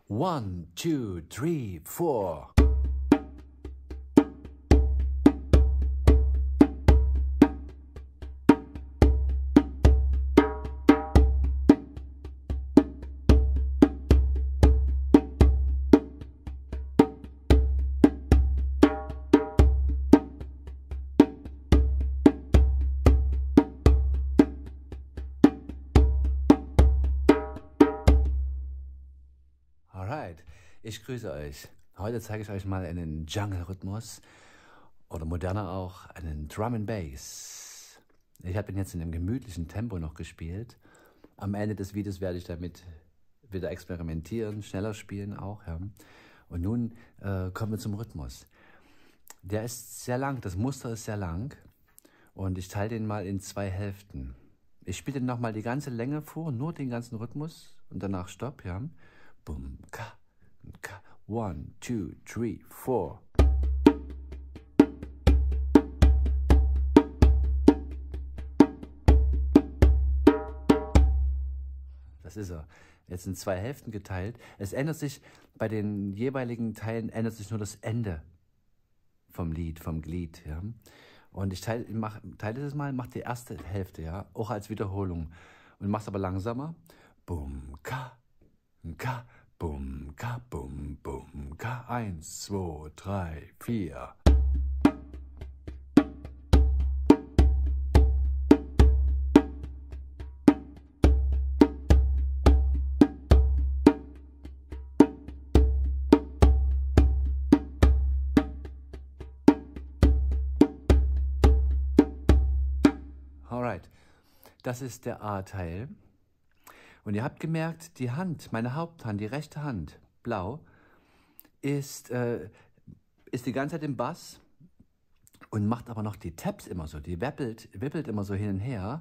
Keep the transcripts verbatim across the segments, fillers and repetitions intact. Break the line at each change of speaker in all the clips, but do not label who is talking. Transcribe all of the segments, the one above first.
One, two, three, four. Alright, ich grüße euch. Heute zeige ich euch mal einen Jungle-Rhythmus oder moderner auch einen Drum and Bass. Ich habe ihn jetzt in einem gemütlichen Tempo noch gespielt. Am Ende des Videos werde ich damit wieder experimentieren, schneller spielen auch. Ja. Und nun äh, kommen wir zum Rhythmus. Der ist sehr lang, das Muster ist sehr lang und ich teile den mal in zwei Hälften. Ich spiele den nochmal die ganze Länge vor, nur den ganzen Rhythmus und danach Stopp. Ja. Boom, ka, ka, one, two, three, four. Das ist er. Jetzt in zwei Hälften geteilt. Es ändert sich, bei den jeweiligen Teilen ändert sich nur das Ende vom Lied, vom Glied. Ja. Und ich teile, mach, teile das mal, mache die erste Hälfte, ja, auch als Wiederholung. Und mach's aber langsamer. Boom, ka, ka, bum, ka, bum, bum, ka. Eins, zwei, drei, vier. Alright, das ist der A-Teil. Und ihr habt gemerkt, die Hand, meine Haupthand, die rechte Hand, blau, ist, äh, ist die ganze Zeit im Bass und macht aber noch die Taps immer so. Die wippelt, wippelt immer so hin und her.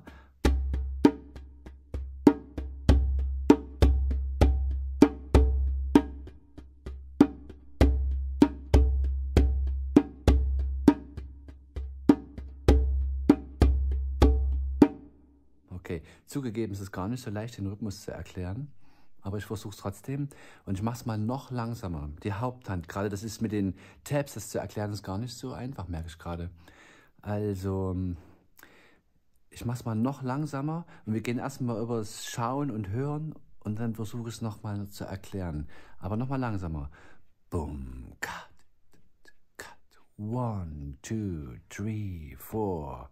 Okay, zugegeben ist es gar nicht so leicht, den Rhythmus zu erklären, aber ich versuche es trotzdem und ich mache es mal noch langsamer. Die Haupthand, gerade das ist mit den Tabs, das zu erklären, ist gar nicht so einfach, merke ich gerade. Also, ich mache es mal noch langsamer und wir gehen erstmal über das Schauen und Hören und dann versuche ich es nochmal zu erklären, aber nochmal langsamer. Boom, cut, cut, one, two, three, four.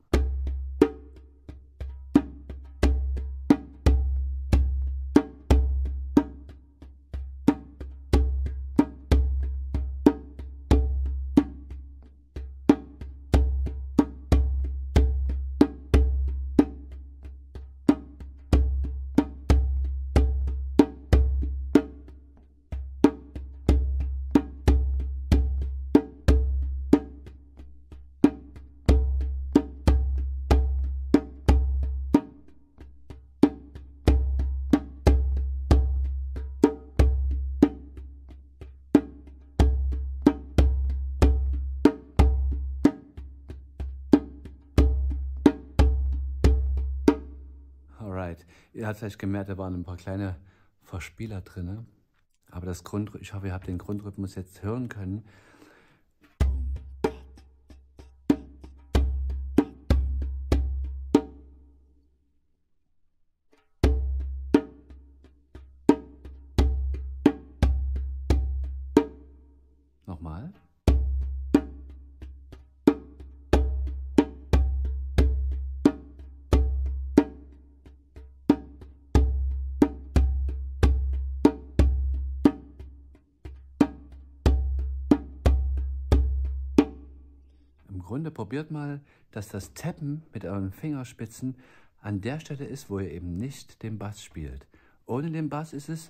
Alright, ihr habt vielleicht gemerkt, da waren ein paar kleine Verspieler drin, aber das Grund, ich hoffe, ihr habt den Grundrhythmus jetzt hören können. Nochmal. Im Grunde probiert mal, dass das Tappen mit euren Fingerspitzen an der Stelle ist, wo ihr eben nicht den Bass spielt. Ohne den Bass ist es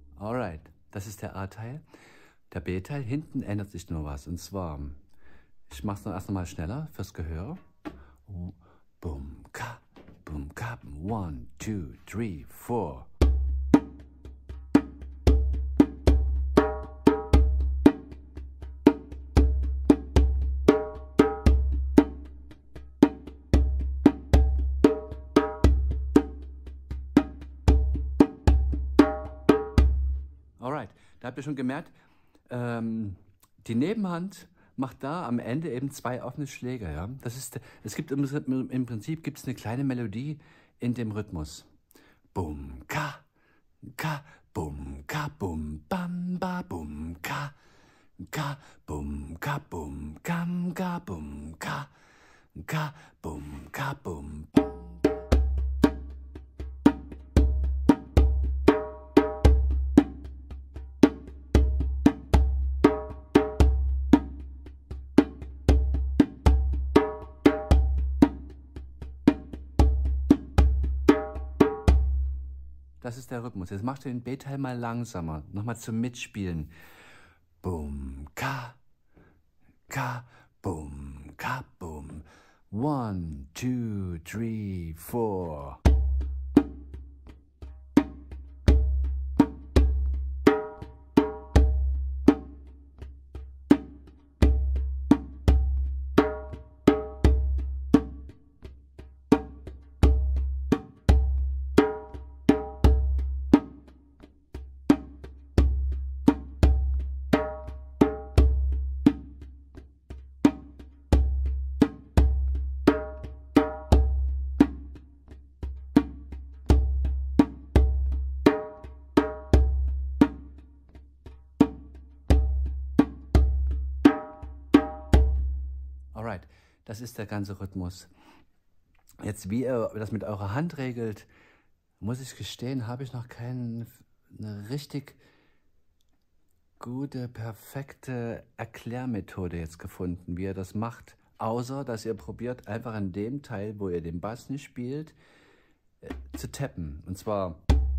Alright, das ist der A-Teil. Der B-Teil, hinten ändert sich nur was. Und zwar Ich mache es dann erst nochmal schneller fürs Gehör. Bum, ka, bum, ka, one, two, three, four. Alright, da habt ihr schon gemerkt, ähm, die Nebenhand macht da am Ende eben zwei offene Schläge. Ja? Das ist, es gibt im, im Prinzip gibt's eine kleine Melodie in dem Rhythmus. Bum, ka, ka, bum, ka, bum, bam, ba, bum, ka, ka, bum, ka, bum, kam, ka, bum, ka, ka, bum, ka, bum. Das ist der Rhythmus. Jetzt machst du den B-Teil mal langsamer. Nochmal zum Mitspielen. Bum, ka, ka, bum, ka, bum. One, two, three, four. Alright, das ist der ganze Rhythmus. Jetzt, wie ihr das mit eurer Hand regelt, muss ich gestehen, habe ich noch keine eine richtig gute, perfekte Erklärmethode jetzt gefunden, wie ihr das macht. Außer, dass ihr probiert, einfach an dem Teil, wo ihr den Bass nicht spielt, äh, zu tappen. Und zwar...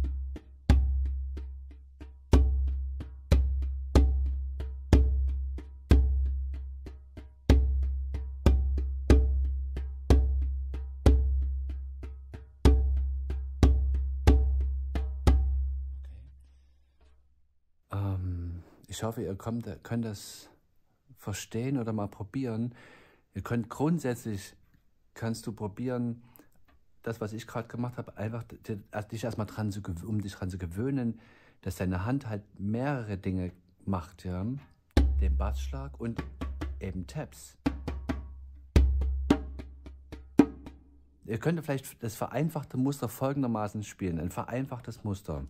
Ich hoffe, ihr kommt, könnt das verstehen oder mal probieren. Ihr könnt grundsätzlich, kannst du probieren, das, was ich gerade gemacht habe, einfach dich erstmal dran zu, um dich dran zu gewöhnen, dass deine Hand halt mehrere Dinge macht, ja. Den Bassschlag und eben Taps. Ihr könnt vielleicht das vereinfachte Muster folgendermaßen spielen, ein vereinfachtes Muster.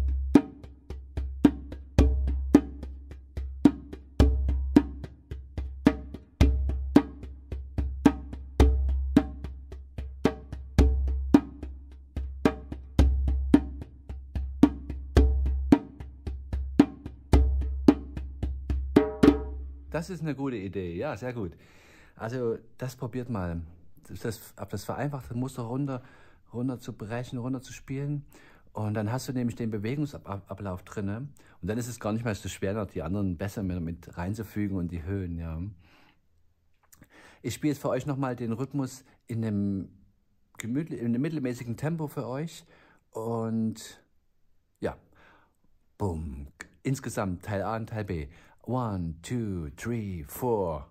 Das ist eine gute Idee, ja, sehr gut. Also das probiert mal, das, ab das vereinfachte Muster runter, runter zu brechen, runter zu spielen. Und dann hast du nämlich den Bewegungsablauf drin. Und dann ist es gar nicht mehr so schwer, noch die anderen besser mit reinzufügen und die Höhen. Ja. Ich spiele jetzt für euch nochmal den Rhythmus in einem, gemütlich, in einem mittelmäßigen Tempo für euch. Und ja, bumm, insgesamt Teil A und Teil B. One, two, three, four.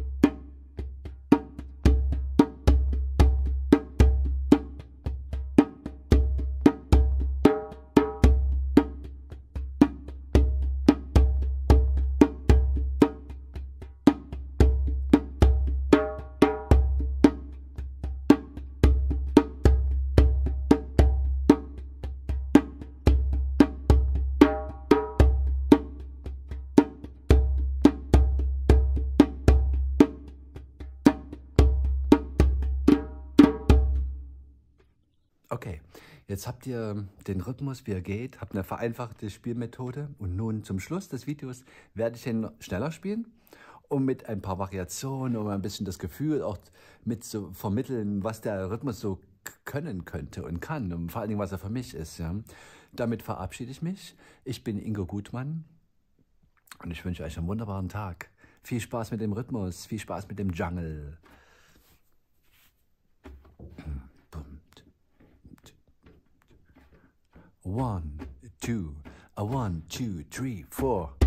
Okay, jetzt habt ihr den Rhythmus, wie er geht, habt eine vereinfachte Spielmethode und nun zum Schluss des Videos werde ich den schneller spielen, um mit ein paar Variationen, um ein bisschen das Gefühl auch mit zu vermitteln, was der Rhythmus so können könnte und kann und vor allen Dingen, was er für mich ist. Ja. Damit verabschiede ich mich. Ich bin Ingo Gutmann und ich wünsche euch einen wunderbaren Tag. Viel Spaß mit dem Rhythmus, viel Spaß mit dem Jungle. One, two, a one, two, three, four.